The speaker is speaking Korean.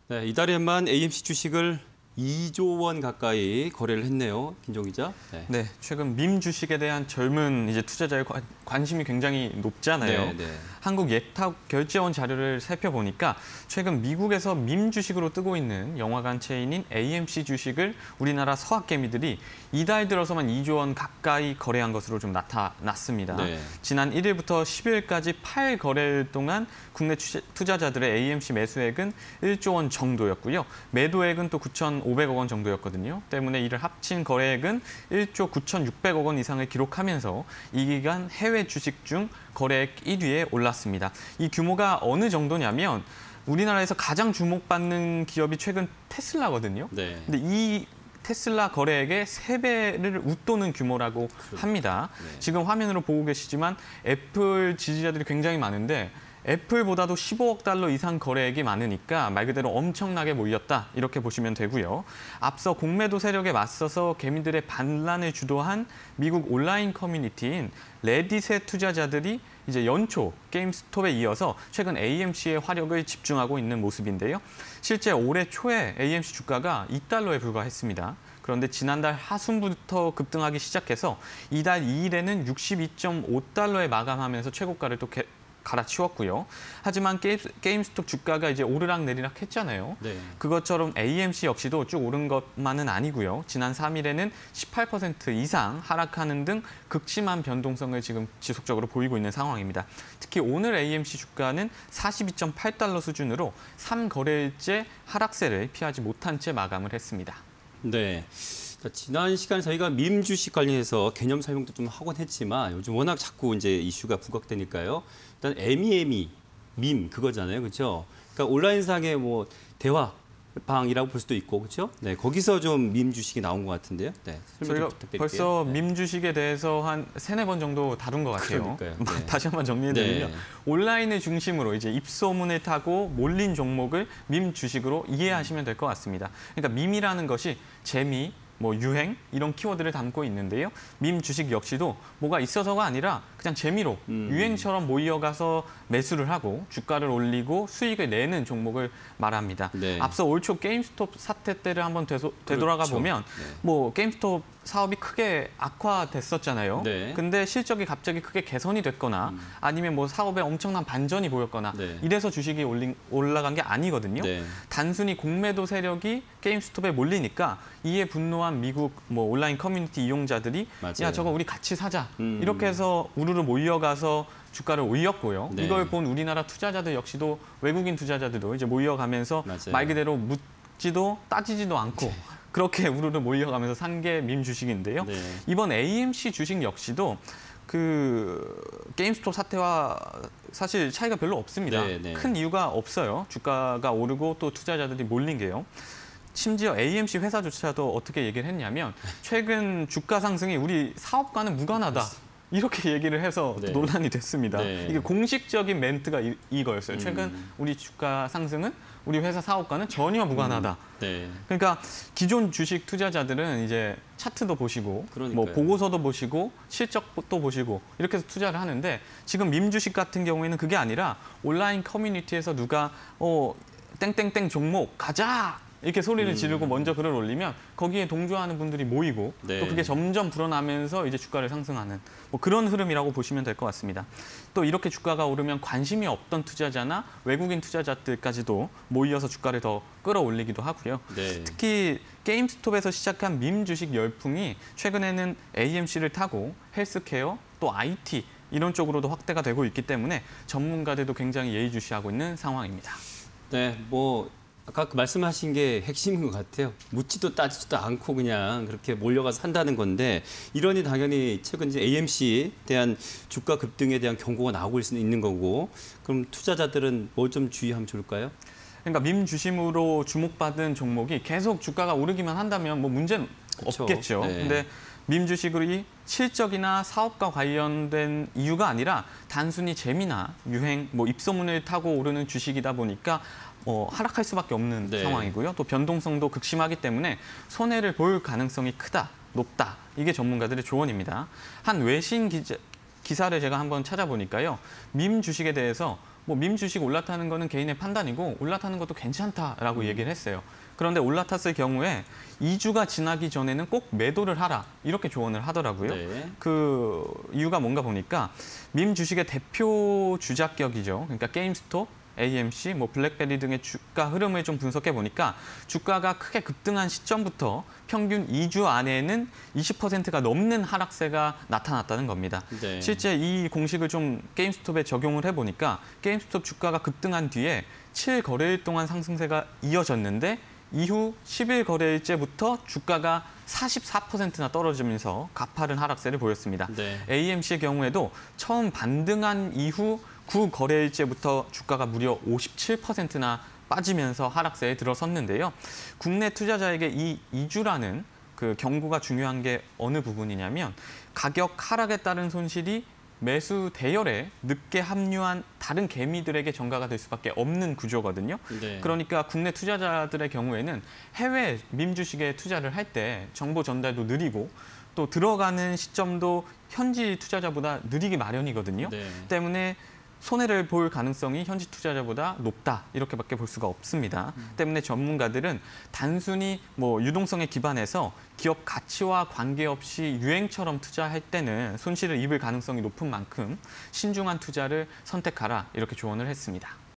네, 이달에만 AMC 주식을 2조 원 가까이 거래를 했네요. 김종 기자. 네, 최근 밈 주식에 대한 젊은 투자자의 관심이 굉장히 높잖아요. 한국예탁결제원 자료를 살펴보니까 최근 미국에서 밈 주식으로 뜨고 있는 영화관 체인인 AMC 주식을 우리나라 서학개미들이 이달 들어서만 2조 원 가까이 거래한 것으로 좀 나타났습니다. 지난 1일부터 10일까지 8거래일 동안 국내 투자자들의 AMC 매수액은 1조 원 정도였고요. 매도액은 또 9,500억 원 정도였거든요. 때문에 이를 합친 거래액은 1조 9,600억 원 이상을 기록하면서 이 기간 해외 주식 중 거래액 1위에 올랐습니다. 이 규모가 어느 정도냐면 우리나라에서 가장 주목받는 기업이 최근 테슬라거든요. 근데 이 테슬라 거래액의 3배를 웃도는 규모라고 합니다. 지금 화면으로 보고 계시지만 애플 지지자들이 굉장히 많은데 애플보다도 15억 달러 이상 거래액이 많으니까 말 그대로 엄청나게 몰렸다 이렇게 보시면 되고요. 앞서 공매도 세력에 맞서서 개미들의 반란을 주도한 미국 온라인 커뮤니티인 레딧의 투자자들이 이제 연초 게임스톱에 이어서 최근 AMC의 화력을 집중하고 있는 모습인데요. 실제 올해 초에 AMC 주가가 2달러에 불과했습니다. 그런데 지난달 하순부터 급등하기 시작해서 이달 2일에는 62.5달러에 마감하면서 최고가를 또 갈아치웠고요. 하지만 게임스톱 주가가 이제 오르락 내리락 했잖아요. 그것처럼 AMC 역시도 쭉 오른 것만은 아니고요. 지난 3일에는 18% 이상 하락하는 등 극심한 변동성을 지금 지속적으로 보이고 있는 상황입니다. 특히 오늘 AMC 주가는 42.8달러 수준으로 3거래일째 하락세를 피하지 못한 채 마감을 했습니다. 네. 지난 시간 저희가 밈 주식 관련해서 개념 설명도 좀 하곤 했지만 요즘 워낙 자꾸 이제 이슈가 부각되니까요. 일단 에미에미 밈 그거잖아요, 그렇죠? 그러니까 온라인상의 뭐 대화방이라고 볼 수도 있고, 그렇죠? 네, 거기서 좀 밈 주식이 나온 것 같은데요. 네, 저희가 벌써 밈 주식에 대해서 한 3-4번 정도 다룬 것 같아요. 그러니까요. 다시 한번 정리해드리면 온라인을 중심으로 이제 입소문을 타고 몰린 종목을 밈 주식으로 이해하시면 될 것 같습니다. 그러니까 밈이라는 것이 재미, 유행 이런 키워드를 담고 있는데요. 밈 주식 역시도 뭐가 있어서가 아니라 그냥 재미로 유행처럼 모이어가서 매수를 하고 주가를 올리고 수익을 내는 종목을 말합니다. 앞서 올 초 게임스톱 사태 때를 한번 되돌아가 보면 게임스톱 사업이 크게 악화됐었잖아요. 근데 실적이 갑자기 크게 개선이 됐거나 아니면 사업에 엄청난 반전이 보였거나 이래서 주식이 올라간 게 아니거든요. 단순히 공매도 세력이 게임스톱에 몰리니까 이에 분노한 미국 온라인 커뮤니티 이용자들이 야 저거 우리 같이 사자 이렇게 해서 우르르 모여가서 주가를 올렸고요. 이걸 본 우리나라 투자자들 역시도 외국인 투자자들도 이제 모여가면서 말 그대로 묻지도 따지지도 않고 그렇게 우르르 몰려가면서 산 게 밈 주식인데요. 이번 AMC 주식 역시도 게임스톱 사태와 사실 차이가 별로 없습니다. 큰 이유가 없어요. 주가가 오르고 또 투자자들이 몰린 게요. 심지어 AMC 회사조차도 어떻게 얘기를 했냐면 최근 주가 상승이 우리 사업과는 무관하다. 이렇게 얘기를 해서 논란이 됐습니다. 이게 공식적인 멘트가 이거였어요. 최근 우리 주가 상승은 우리 회사 사업과는 전혀 무관하다. 그러니까 기존 주식 투자자들은 이제 차트도 보시고 보고서도 보시고 실적도 보시고 이렇게 해서 투자를 하는데 지금 밈 주식 같은 경우에는 그게 아니라 온라인 커뮤니티에서 누가 땡땡땡 종목 가자! 이렇게 소리를 지르고 먼저 글을 올리면 거기에 동조하는 분들이 모이고 또 그게 점점 불어나면서 이제 주가를 상승하는 그런 흐름이라고 보시면 될 것 같습니다. 또 이렇게 주가가 오르면 관심이 없던 투자자나 외국인 투자자들까지도 모이어서 주가를 더 끌어올리기도 하고요. 특히 게임스톱에서 시작한 밈 주식 열풍이 최근에는 AMC를 타고 헬스케어 또 IT 이런 쪽으로도 확대가 되고 있기 때문에 전문가들도 굉장히 예의주시하고 있는 상황입니다. 아까 말씀하신 게 핵심인 것 같아요. 묻지도 따지지도 않고 그냥 그렇게 몰려가서 산다는 건데 이러니 당연히 최근 이제 AMC에 대한 주가 급등에 대한 경고가 나오고 있는 거고 그럼 투자자들은 뭐 좀 주의하면 좋을까요? 그러니까 밈 주심으로 주목받은 종목이 계속 주가가 오르기만 한다면 문제는 없겠죠. 근데 밈 주식이 실적이나 사업과 관련된 이유가 아니라 단순히 재미나 유행, 입소문을 타고 오르는 주식이다 보니까 하락할 수밖에 없는 상황이고요. 또 변동성도 극심하기 때문에 손해를 볼 가능성이 높다. 이게 전문가들의 조언입니다. 한 외신 기사를 제가 한번 찾아보니까요. 밈 주식에 대해서 뭐 밈 주식 올라타는 거는 개인의 판단이고 올라타는 것도 괜찮다라고 얘기를 했어요. 그런데 올라탔을 경우에 2주가 지나기 전에는 꼭 매도를 하라 이렇게 조언을 하더라고요. 네. 그 이유가 뭔가 보니까 밈 주식의 대표 주작격이죠. 그러니까 게임스톱, AMC, 뭐 블랙베리 등의 주가 흐름을 좀 분석해 보니까 주가가 크게 급등한 시점부터 평균 2주 안에는 20%가 넘는 하락세가 나타났다는 겁니다. 네. 실제 이 공식을 좀 게임스톱에 적용을 해보니까 게임스톱 주가가 급등한 뒤에 7거래일 동안 상승세가 이어졌는데 이후 10일 거래일째부터 주가가 44%나 떨어지면서 가파른 하락세를 보였습니다. 네. AMC의 경우에도 처음 반등한 이후 9거래일째부터 주가가 무려 57%나 빠지면서 하락세에 들어섰는데요. 국내 투자자에게 이 2주라는 그 경고가 중요한 게 어느 부분이냐면 가격 하락에 따른 손실이 매수 대열에 늦게 합류한 다른 개미들에게 전가가 될 수밖에 없는 구조거든요. 네. 그러니까 국내 투자자들의 경우에는 해외 밈 주식에 투자를 할 때 정보 전달도 느리고 또 들어가는 시점도 현지 투자자보다 느리기 마련이거든요. 네. 때문에 손해를 볼 가능성이 현지 투자자보다 높다 이렇게밖에 볼 수가 없습니다. 때문에 전문가들은 단순히 뭐 유동성에 기반해서 기업 가치와 관계없이 유행처럼 투자할 때는 손실을 입을 가능성이 높은 만큼 신중한 투자를 선택하라 이렇게 조언을 했습니다.